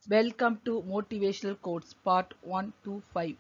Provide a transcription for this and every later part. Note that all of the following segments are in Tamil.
Welcome to Motivational Quotes Part 1 to 5.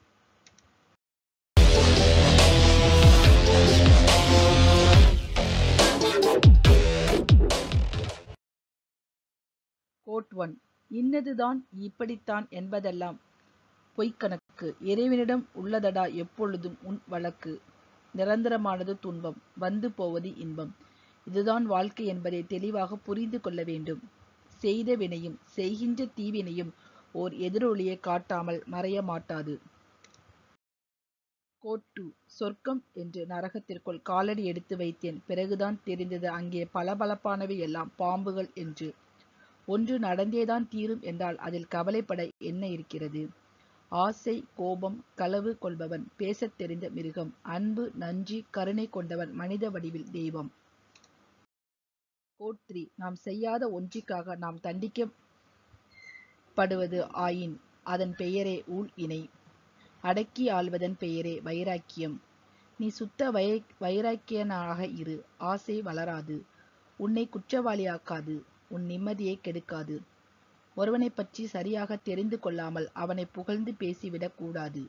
Quote 1. இன்னதுதான் இப்படித்தான் என்பதெல்லாம் பொய்க்கணக்கு. இறைவனிடம் உள்ளதடா எப்பொழுதும் உன் வழக்கு. நிரந்தரமானது துன்பம், வந்து போவது இன்பம். இதுதான் வாழ்க்கை என்பதை தெளிவாக புரிந்து கொள்ள வேண்டும். செய்த வினையும் செய்கின்ற தீவினையும் ஓர் எதிரொலியை காட்டாமல் மறைய மாட்டாது. கோட் 2. சொர்க்கம் என்று நரகத்திற்குள் காலடி எடுத்து வைத்தேன். பிறகுதான் தெரிந்தது அங்கே பளபளப்பானவை எல்லாம் பாம்புகள் என்று. ஒன்று நடந்தேதான் தீரும் என்றால் அதில் கவலைப்பட என்ன இருக்கிறது? ஆசை, கோபம், களவு கொள்பவன் பேசத் தெரிந்த மிருகம். அன்பு, நன்றி, கருணை கொண்டவன் மனித வடிவில் தெய்வம். கோட் 3. நாம் செய்யாத ஒன்றிற்காக நாம் தண்டிக்கப்படுவது ஆயின் அதன் பெயரே ஊழ் இணை. அடக்கி ஆள்வதன் பெயரே வைராக்கியம். நீ சுத்த வைராக்கியனாக இரு. ஆசை வளராது. உன்னை குற்றவாளியாக்காது. உன் நிம்மதியை கெடுக்காது. ஒருவனை பற்றி சரியாக தெரிந்து கொள்ளாமல் அவனை புகழ்ந்து பேசிவிடக் கூடாது.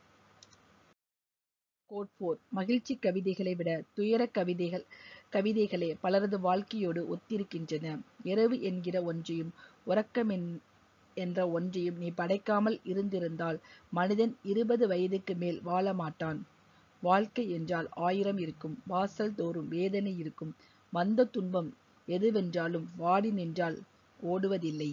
கோட் 4. மகிழ்ச்சி கவிதைகளை விட துயர கவிதைகளே பலரது வாழ்க்கையோடு ஒத்திருக்கின்றன. இரவு என்கிற ஒன்றையும் உறக்கம் என்ற ஒன்றையும் நீ படைக்காமல் இருந்திருந்தால் மனிதன் 20 வயதுக்கு மேல் வாழ மாட்டான். வாழ்க்கை என்றால் 1000 இருக்கும். வாசல் தோறும் வேதனை இருக்கும். வந்த துன்பம் எதுவென்றாலும் வாடி நின்றால் ஓடுவதில்லை.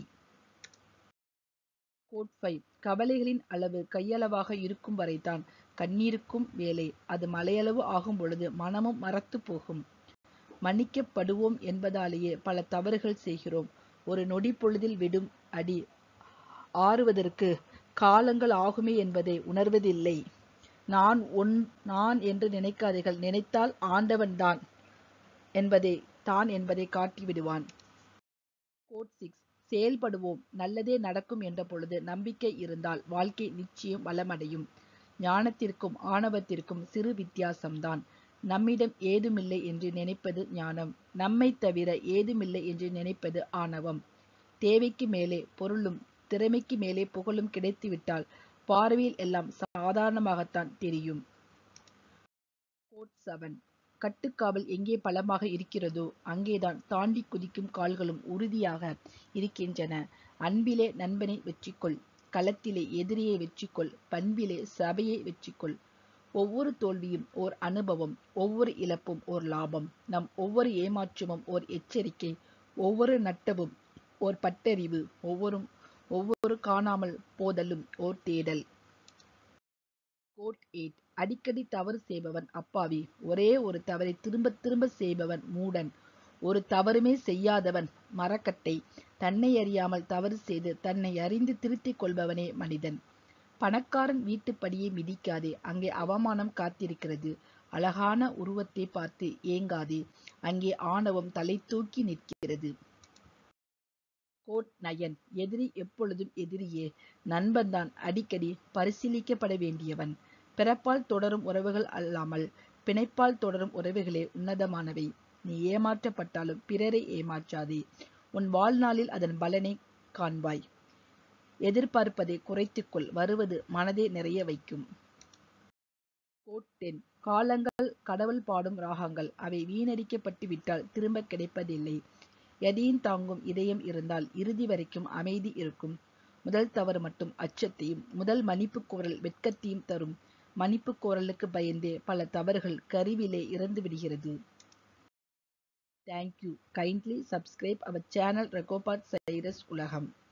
கோட் 5. கவலைகளின் அளவு கையளவாக இருக்கும் வரைதான் கண்ணீருக்கும் வேலை. அது மலையளவு ஆகும் பொழுது மனமும் மரத்து போகும். மன்னிக்கப்படுவோம் என்பதாலேயே பல தவறுகள் செய்கிறோம். ஒரு நொடி பொழுதில் விடும் அடி ஆறுவதற்கு காலங்கள் ஆகுமே என்பதை உணர்வதில்லை. நான் என்று நினைக்காதீர்கள். நினைத்தால் ஆண்டவன் தான் என்பதை காட்டிவிடுவான். கோட் 6. செயல்படுவோம், நல்லதே நடக்கும் என்ற பொழுது நம்பிக்கை இருந்தால் வாழ்க்கை நிச்சயம் வளமடையும். ஞானத்திற்கும் ஆணவத்திற்கும் சிறு வித்தியாசம்தான். நம்மிடம் ஏதுமில்லை என்று நினைப்பது ஞானம். நம்மை தவிர ஏதுமில்லை என்று நினைப்பது ஆணவம். தேவைக்கு மேலே பொருளும் திறமைக்கு மேலே புகழும் கிடைத்துவிட்டால் பார்வையில் எல்லாம் சாதாரணமாகத்தான் தெரியும். கோட் 7. கட்டுக்காவல் எங்கே பலமாக இருக்கிறதோ அங்கேதான் தாண்டி குதிக்கும் கால்களும் உறுதியாக இருக்கின்றன. அன்பிலே நண்பனை வெற்றிக்கொள். களத்திலே எதிரியை வெற்றிக்கொள். பண்பிலே சபையை வெற்றிக்கொள். ஒவ்வொரு தோல்வியும் ஓர் அனுபவம். ஒவ்வொரு இழப்பும் ஓர் லாபம். நம் ஒவ்வொரு ஏமாற்றமும் ஓர் எச்சரிக்கை. ஒவ்வொரு நட்டமும் ஓர் பட்டறிவு. ஒவ்வொரு காணாமல் போதலும் ஓர் தேடல். கோட் 8. அடிக்கடி தவறு செய்பவன் அப்பாவி. ஒரே ஒரு தவறை திரும்ப திரும்ப செய்பவன் மூடன். ஒரு தவறுமே செய்யாதவன் மரக்கட்டை. தன்னை அறியாமல் தவறு செய்து தன்னை அறிந்து திருத்திக் கொள்பவனே மனிதன். பணக்காரன் வீட்டுப்படியை மிதிக்காதே. அங்கே அவமானம் காத்திருக்கிறது. அழகான உருவத்தை பார்த்து ஏங்காதே. அங்கே ஆணவம் தலை தூக்கி நிற்கிறது. கோட் 9. எதிரி எப்பொழுதும் எதிரியே. நண்பன்தான் அடிக்கடி பரிசீலிக்கப்பட வேண்டியவன். பிறப்பால் தொடரும் உறவுகள் அல்லாமல் பிணைப்பால் தொடரும் உறவுகளே உன்னதமானவை. நீ ஏமாற்றப்பட்டாலும் பிறரை ஏமாற்றாதே. உன் வாழ்நாளில் அதன் பலனை காண்பாய். எதிர்பார்ப்பதை குறைத்துக்கொள். வருவது மனதை நிறைய வைக்கும். கோட் 10. காலங்கள் கடவுள் பாடும் ராகங்கள். அவை வீணடிக்கப்பட்டு விட்டால் திரும்ப கிடைப்பதில்லை. எதையும் தாங்கும் இதயம் இருந்தால் இறுதி வரைக்கும் அமைதி இருக்கும். முதல் தவறு மட்டும் அச்சத்தையும் முதல் மன்னிப்பு கோரல் வெட்கத்தையும் தரும். மன்னிப்பு கோரலுக்கு பயந்தே பல தவறுகள் கருவிலே இறந்து விடுகிறது. Thank you. Kindly subscribe our channel Regopat Cyrus Ulagam.